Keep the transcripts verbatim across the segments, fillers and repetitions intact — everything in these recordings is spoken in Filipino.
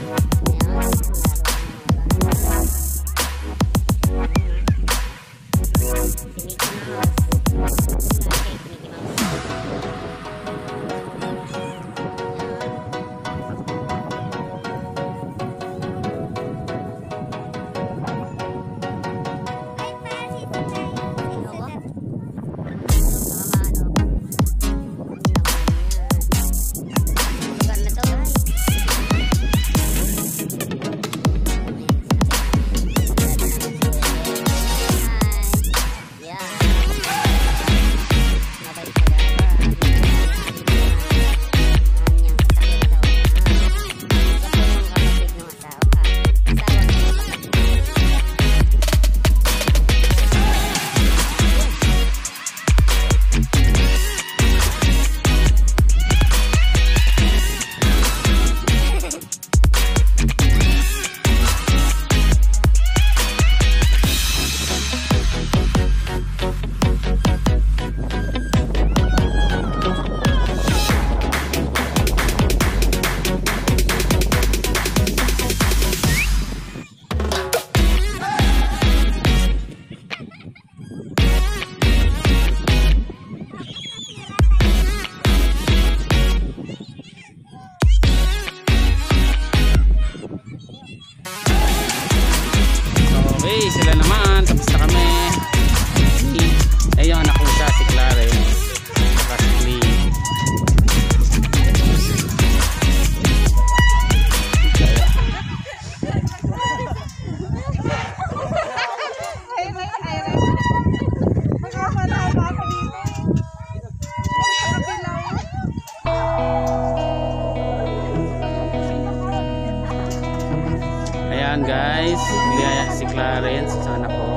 Ayan guys, nilaya si Clarence, sana po.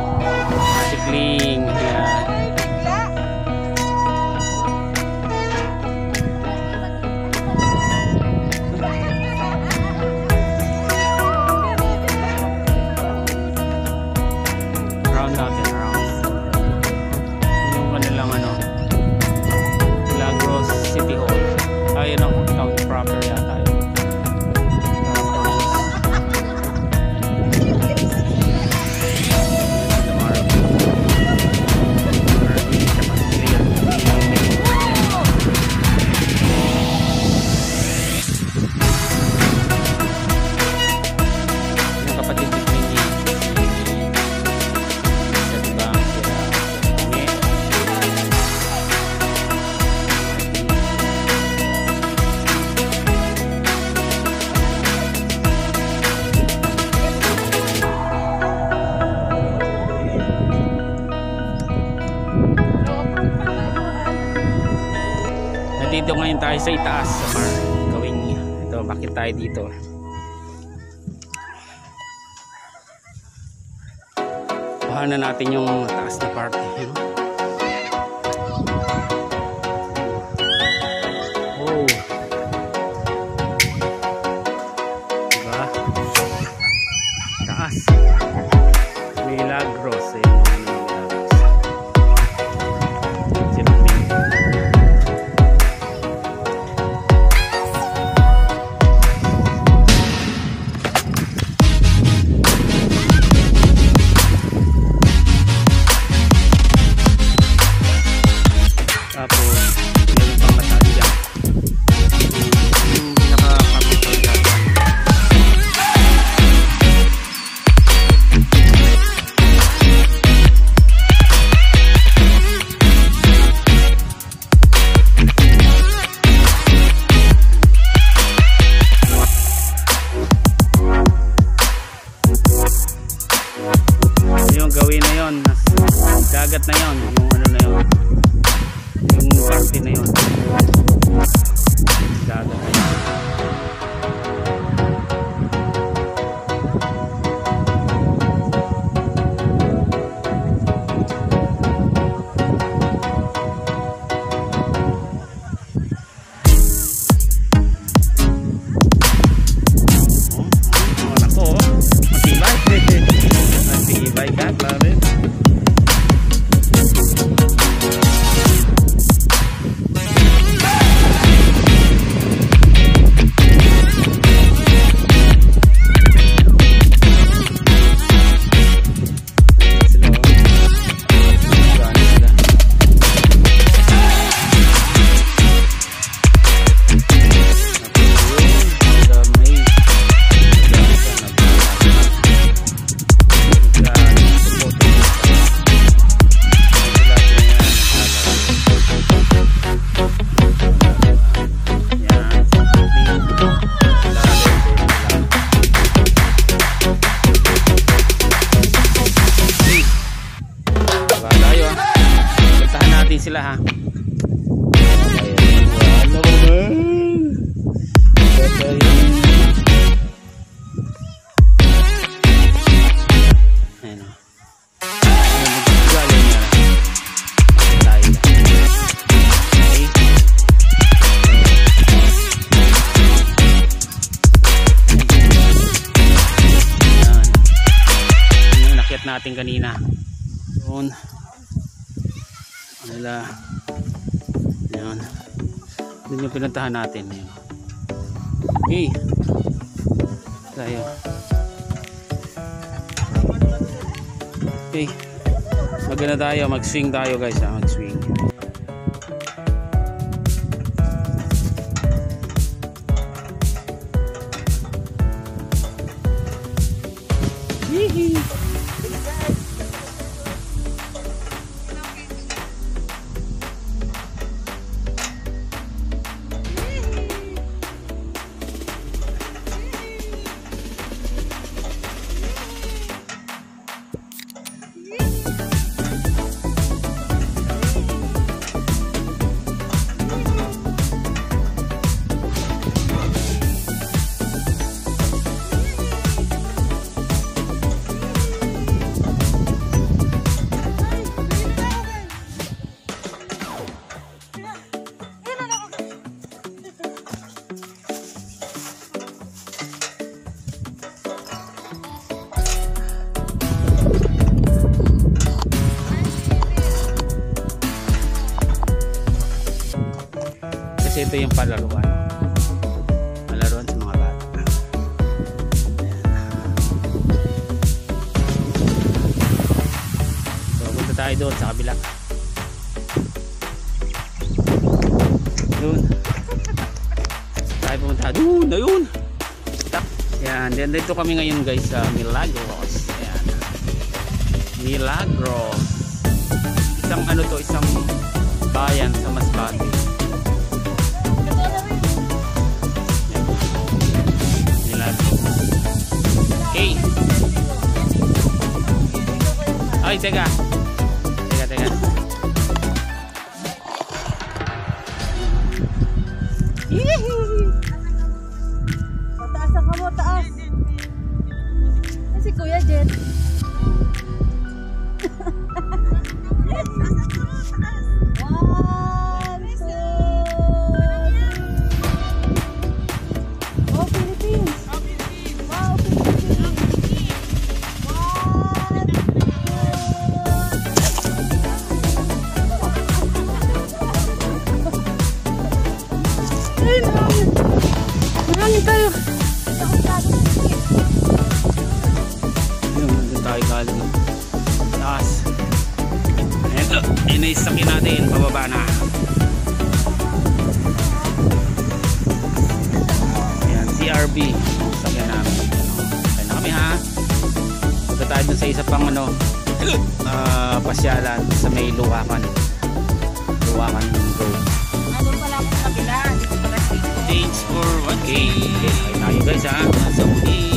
Si Kling, ayan. Round natin, round. Yung kanilang ano, Milagros City Hall. Ayun ang town proper yata yun. Dito ngayon tayo sa itaas sa par gawin niya. Ito, bakit tayo dito? Bahanan natin yung taas na part. Oh. Diba? Taas. Milagros eh. Gawin na yon, dagat na yon, yung ano na yon, yung party na yon, dagat na yon. pala ha. Ayan o. Natin kanina doon nila yan doon yung pinuntahan natin yun. Okay tayo okay magana tayo mag swing tayo guys ha mag swing hihi. Kasi ito yung palaruan palaruan sa mga bata. So punta tayo doon sa kabila doon tayo pumunta doon ayun yan. Then dito kami ngayon guys sa Milagros. Ayan. Milagros isang ano to isang bayan sa Masbate. Okay. Ay, teka. Teka, teka. Mataas ang kamo, taas. Si Kuya Jet. One, two. Oh, Philippines. Wow, Philippines. One, two. Ay, marami. Marami tayo. Yun, nandun tayo galing. Taas. Ito, inaisakyan natin. Pababa na. Ayan, C R B. Sakyan namin. Kaya na kami ha. Punta tayo dun sa isa pang ano, uh, pasyalan sa may Luwakan. Luwakan Road. Ano pala ako sa kabila? Thanks for watching. Okay, tayo guys ha. Sa uli.